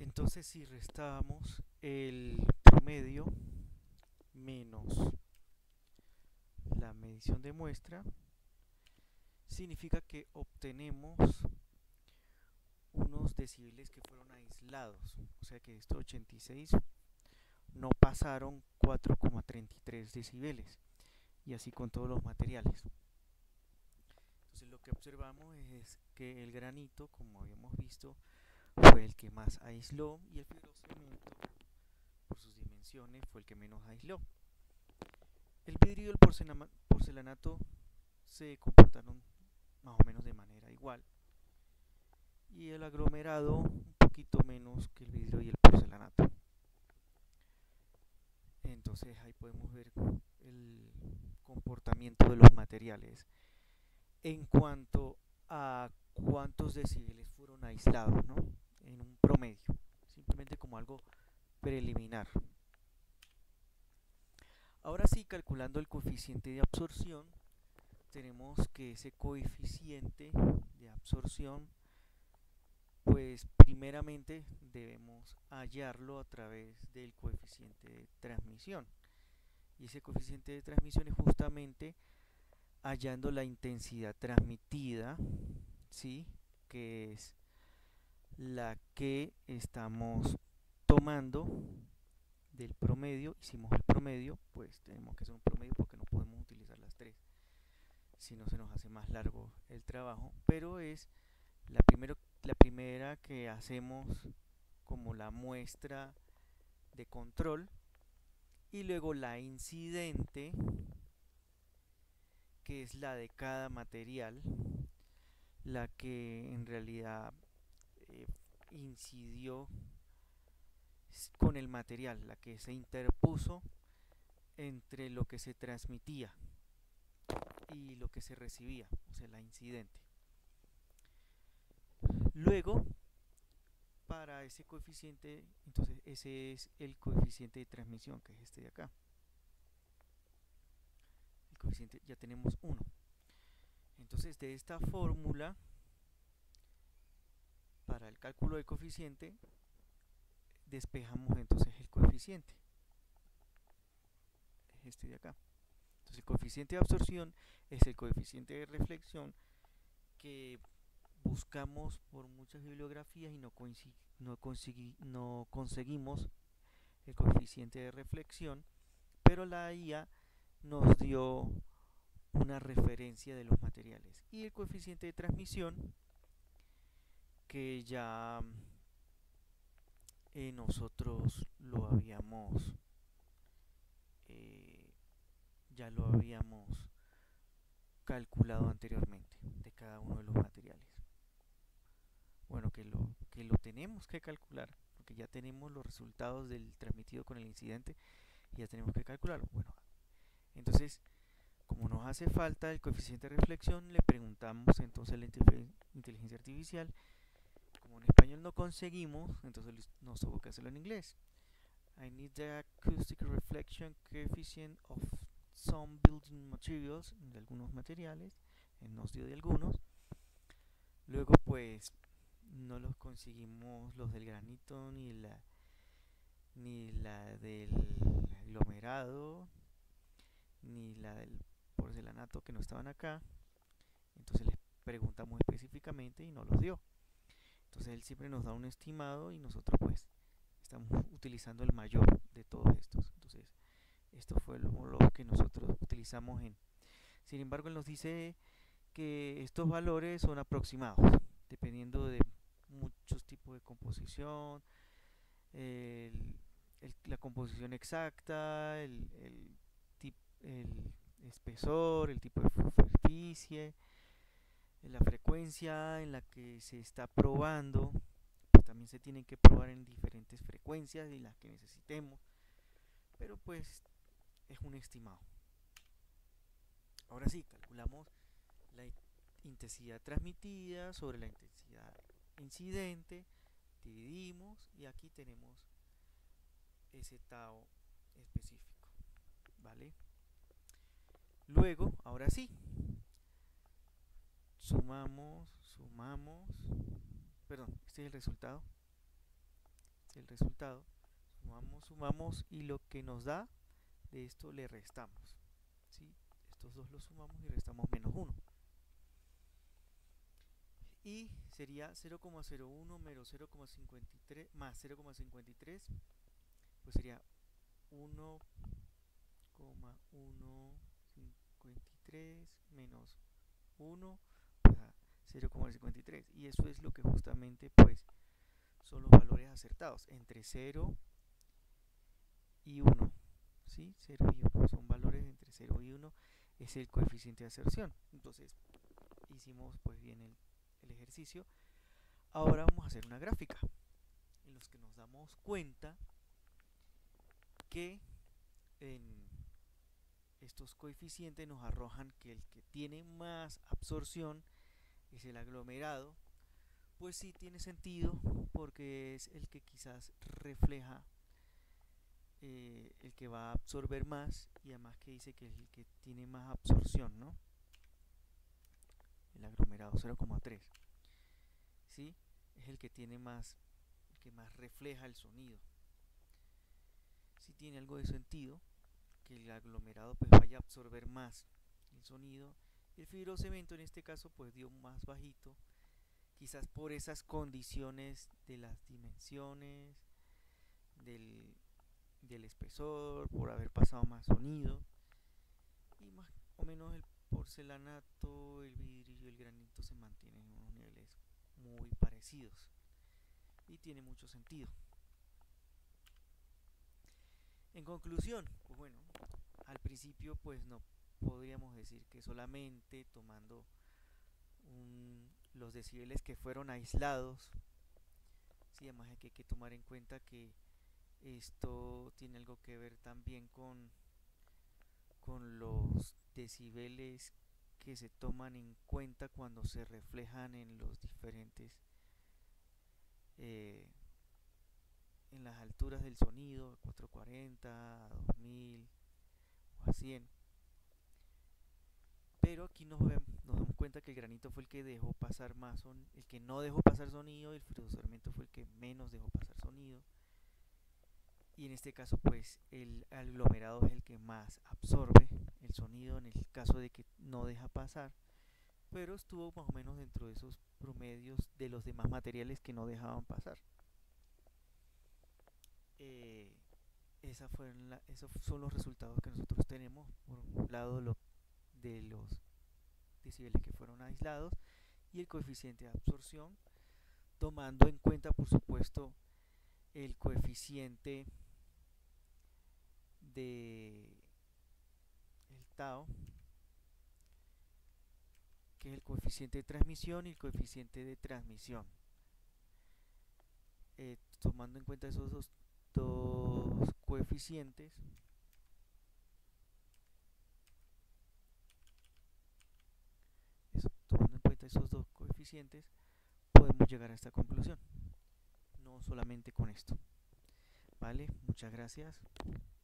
Entonces, si restamos el promedio menos la medición de muestra, significa que obtenemos unos decibeles que fueron aislados. O sea que estos 86 no pasaron 4,33 decibeles. Y así con todos los materiales. Entonces lo que observamos es que el granito, como habíamos visto, fue el que más aisló y el fibrocemento, por sus dimensiones, fue el que menos aisló. El vidrio y el porcelanato se comportaron más o menos de manera igual y el aglomerado un poquito menos que el vidrio y el porcelanato. Entonces ahí podemos ver el comportamiento de los materiales en cuanto a cuántos decibeles fueron aislados, ¿no? En un promedio, simplemente como algo preliminar. Ahora sí, calculando el coeficiente de absorción, tenemos que ese coeficiente de absorción, pues primeramente debemos hallarlo a través del coeficiente de transmisión. Y ese coeficiente de transmisión es justamente hallando la intensidad transmitida, ¿sí? Que es la que estamos tomando del promedio. Hicimos el promedio, pues tenemos que hacer un promedio porque no podemos utilizar las tres, si no se nos hace más largo el trabajo, pero es la primera que hacemos como la muestra de control, y luego la incidente, que es la de cada material, la que en realidad eh, incidió con el material, la que se interpuso entre lo que se transmitía y lo que se recibía, o sea, la incidente. Luego, para ese coeficiente, entonces ese es el coeficiente de transmisión, que es este de acá. El coeficiente, ya tenemos 1. Entonces, de esta fórmula, para el cálculo del coeficiente, despejamos entonces el coeficiente, es este de acá. Entonces, el coeficiente de absorción es el coeficiente de reflexión que buscamos por muchas bibliografías y no conseguimos el coeficiente de reflexión, pero la IA nos dio una referencia de los materiales. Y el coeficiente de transmisión, que nosotros eh, ya lo habíamos calculado anteriormente de cada uno de los materiales. Bueno, que lo tenemos que calcular, porque ya tenemos los resultados del transmitido con el incidente y ya tenemos que calcularlo. Bueno, entonces, como nos hace falta el coeficiente de reflexión, le preguntamos entonces a la inteligencia artificial. Como en español no conseguimos, entonces nos tuvo que hacerlo en inglés. I need the acoustic reflection coefficient of some building materials, de algunos materiales, nos dio de algunos. Luego pues no los conseguimos los del granito ni la del aglomerado ni la del porcelanato, que no estaban acá. Entonces les preguntamos específicamente y no los dio. Entonces él siempre nos da un estimado y nosotros pues estamos utilizando el mayor de todos estos. Entonces esto fue lo que nosotros utilizamos en. Sin embargo, él nos dice que estos valores son aproximados, dependiendo de muchos tipos de composición, el, la composición exacta, el espesor, el tipo de superficie, la frecuencia en la que se está probando, pues también se tienen que probar en diferentes frecuencias y las que necesitemos, pero pues es un estimado. Ahora sí, calculamos la intensidad transmitida sobre la intensidad incidente, dividimos y aquí tenemos ese tau específico, ¿vale? Luego, ahora sí, sumamos, perdón, este es el resultado. el resultado, sumamos y lo que nos da de esto le restamos, ¿sí? Estos dos los sumamos y restamos menos 1. Y sería 0,01 menos 0,53 más 0,53, pues sería 1,153 menos 1, pues a 0,53. Y eso es lo que justamente pues son los valores acertados, entre 0 y 1. ¿Sí? 0 y 1 son valores entre 0 y 1, es el coeficiente de aserción. Entonces hicimos pues bien el ejercicio. Ahora vamos a hacer una gráfica en los que nos damos cuenta que en estos coeficientes nos arrojan que el que tiene más absorción es el aglomerado. Pues sí tiene sentido, porque es el que quizás refleja, el que va a absorber más, y además que dice que es el que tiene más absorción, ¿no? El aglomerado 0,3, ¿sí? Es el que tiene más, el que más refleja el sonido. Sí tiene algo de sentido que el aglomerado pues vaya a absorber más el sonido. El fibrocemento en este caso pues dio más bajito, quizás por esas condiciones de las dimensiones, del espesor, por haber pasado más sonido, y más o menos el porcelanato, el vidrio y el granito se mantienen en unos niveles muy parecidos y tiene mucho sentido. En conclusión, pues bueno, al principio pues no podríamos decir que solamente tomando los decibeles que fueron aislados, sí, además hay que tomar en cuenta que esto tiene algo que ver también con los decibeles que se toman en cuenta cuando se reflejan en los diferentes, eh, en las alturas del sonido, 440, a 2000 o a 100. Pero aquí nos damos cuenta que el granito fue el que dejó pasar más, el que no dejó pasar sonido, y el fibrocemento fue el que menos dejó pasar sonido. Y en este caso pues el aglomerado es el que más absorbe el sonido en el caso de que no deja pasar, pero estuvo más o menos dentro de esos promedios de los demás materiales que no dejaban pasar. Esos son los resultados que nosotros tenemos. Por un lado de los decibeles que fueron aislados y el coeficiente de absorción, tomando en cuenta por supuesto el coeficiente de el tau, que es el coeficiente de transmisión y el coeficiente de transmisión. Tomando en cuenta esos dos coeficientes, podemos llegar a esta conclusión. No solamente con esto. ¿Vale? Muchas gracias.